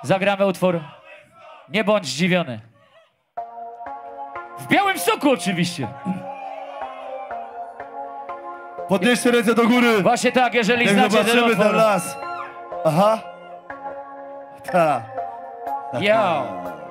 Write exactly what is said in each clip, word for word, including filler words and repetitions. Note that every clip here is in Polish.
Zagramy utwór Nie bądź zdziwiony. W białym soku oczywiście. Podnieście ręce do góry. Właśnie tak, jeżeli Jak znacie ten zobaczymy utwór. ten las. Aha. Ta. Yo.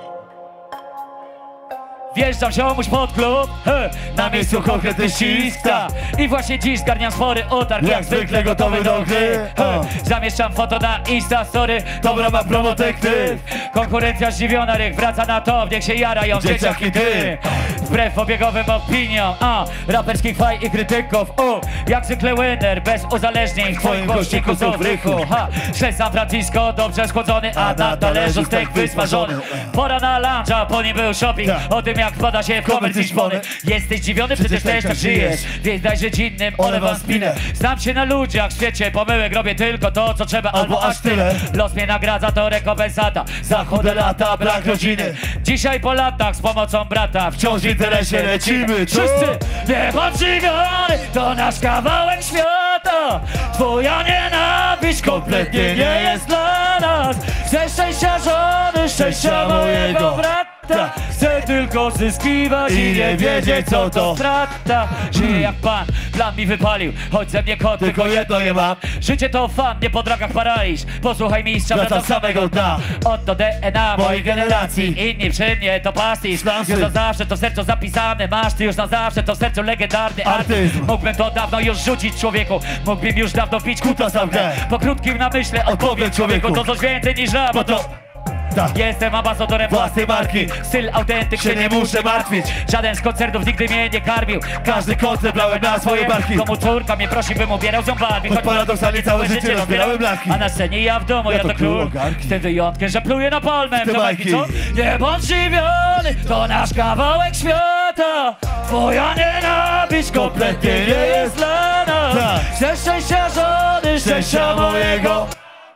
Wjeżdżam ziomuś pod klub, he, na miejscu konkretny ścisk, ta. I właśnie dziś zgarniam spory otarg, jak, jak zwykle gotowy do gry, he. Zamieszczam foto na Insta Story, dobra ma promotektyw. Konkurencja zdziwiona, ryk wraca na top, niech się jarają dzieciaki ty. Wbrew obiegowym opiniom, a raperskich faj i krytyków, o, jak zwykle winner, bez uzależnień w twoim gościku co w rychu, ha. Śledź San Francisco, dobrze schłodzony, a na talerzu stek wysmażony. Pora na lunch, a po nim był shopping, o tym jak wpada się w komerc i szpony. Jesteś zdziwiony, przecież też tak żyjesz, więc daj żyć innym, one wam spinę. Znam się na ludziach w świecie, pomyłek robię tylko to, co trzeba, albo aż tyle. Los mnie nagradza, to rekompensata za chude lata, brak rodziny. Dzisiaj po latach z pomocą brata wciąż w interesie lecimy. Wszyscy nie bądź zdziwiony, to nasz kawałek świata. Twoja nienawiść kompletnie nie jest dla nas. Chcę szczęścia żony, szczęścia mojego brata. Chcę tylko zyskiwać i nie wiedzieć co to strata. Żyję jak pan, plan mi wypalił, choć ze mnie kot, tylko jedno je mam. Życie to fan, nie po drogach paraliż. Posłuchaj mistrza, wracam samego dna. Oto D N A mojej generacji, inni przy mnie to pastisz. Już na zawsze to w sercu zapisane, masz ty już na zawsze to w sercu legendarny artyzm. Mógłbym to dawno już rzucić człowieku, mógłbym już dawno pić kuta w grę. Po krótkim namyśle odpowiem człowieku, to coś więcej niż rap, bo to... Tak. Jestem ambasadorem własnej marki, styl autentyk, się nie muszę martwić. Żaden z koncertów nigdy mnie nie karmił, każdy koncert brałem na swoje barki. Komu córka mnie prosi, bym ubierał z nią barwi, choć paradoksalnie całe życie rozbierałem blaki. A na scenie ja w domu, ja, ja to król, z tym wyjątkiem, że pluję na palmę. To majki, co? Nie bądź zdziwiony, to nasz kawałek świata. Twoja nienawiść kompletnie nie jest dla nas. Chcę szczęścia żony, szczęścia mojego.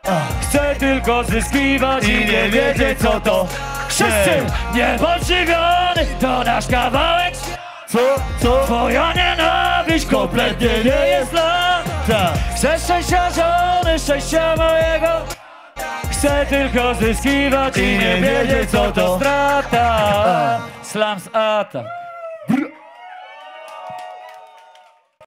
Chcę tylko zyskiwać i nie wiedzieć co to. Wszyscy nie bądź zdziwiony, to nasz kawałek. Co? Co? Twoja nienawiść kompletnie nie jest dla. Chcę szczęścia żony, szczęścia mojego. Chcę tylko zyskiwać i nie wiedzieć co to strata. Slams atak.